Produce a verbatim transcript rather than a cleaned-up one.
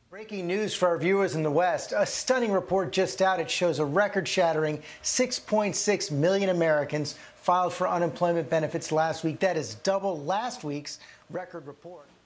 Breaking news for our viewers in the West. A stunning report just out. It shows a record-shattering six point six million Americans filed for unemployment benefits last week. That is double last week's record report.